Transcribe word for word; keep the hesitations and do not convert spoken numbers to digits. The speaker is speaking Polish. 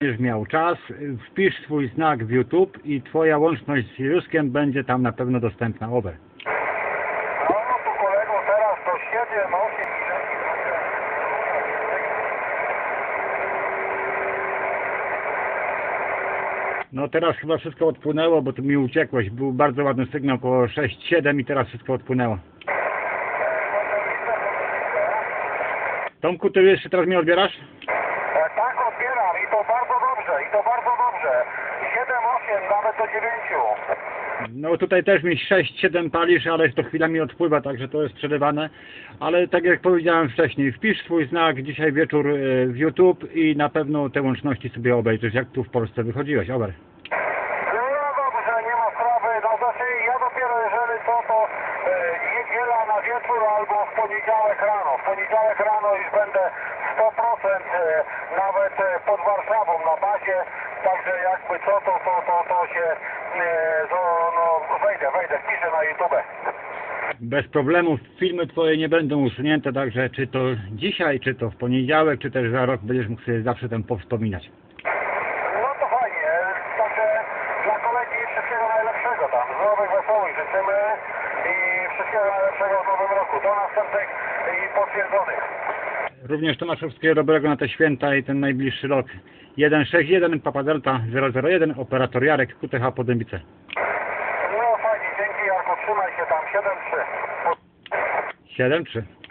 Będziesz miał czas, wpisz swój znak w YouTube i twoja łączność z Juskiem będzie tam na pewno dostępna. Over. No, no tu kolego teraz to siedem, osiem i No teraz chyba wszystko odpłynęło, bo tu mi uciekłeś. Był bardzo ładny sygnał około sześć siedem i teraz wszystko odpłynęło. Tomku, ty jeszcze teraz mnie odbierasz? Tak, odbieram i to bardzo dobrze, i to bardzo dobrze. siedem, osiem, nawet do dziewięciu. No tutaj też mi sześć siedem palisz, ale to chwilami odpływa, także to jest przerywane. Ale tak jak powiedziałem wcześniej, wpisz swój znak dzisiaj wieczór w YouTube i na pewno te łączności sobie obejrzysz, jak tu w Polsce wychodziłeś. Over. No, no dobrze, nie ma sprawy. No znaczy ja dopiero jeżeli to, to e, niedziela na wieczór albo w poniedziałek rano. W poniedziałek rano już będę sto procent e, nawet e, pod Warszawą na bazie. Także jakby co to, to, to, to się e, to, no, wejdę, wejdę, wpiszę na YouTube. Bez problemów filmy twoje nie będą usunięte, także czy to dzisiaj, czy to w poniedziałek, czy też za rok będziesz mógł sobie zawsze tam powspominać. No to fajnie, także dla kolegi wszystkiego najlepszego tam, zdrowych, wesołych życzymy i wszystkiego najlepszego w nowym roku, do następnych i potwierdzonych. Również to masz wszystkiego dobrego na te święta i ten najbliższy rok. jeden sześć jeden Papa Delta zero zero jeden, operator Jarek, Q T H Podębice. No fajnie, dzięki Jarku, trzymaj się tam, siedem trzy. siedem trzy.